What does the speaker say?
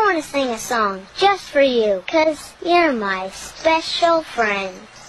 want to sing a song just for you, 'cause you're my special friend.